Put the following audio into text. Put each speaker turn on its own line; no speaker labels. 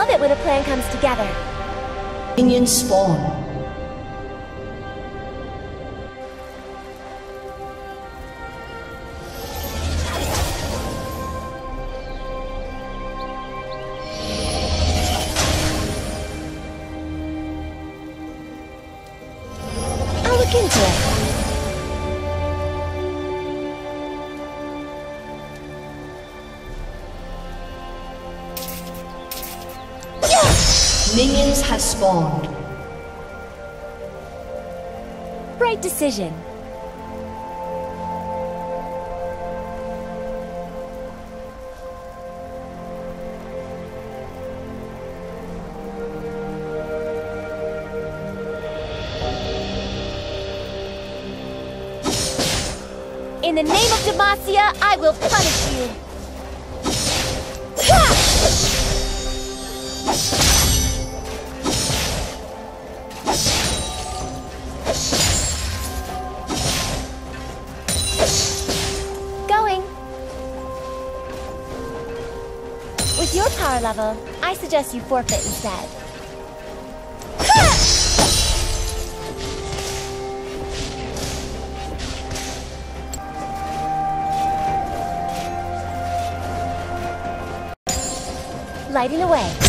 love it when a plan comes together.
Minions spawn.
I'll look into it.
Minions have spawned.
Right decision. In the name of Demacia, I will punish you. Going. With your power level, I suggest you forfeit instead. Lighting away.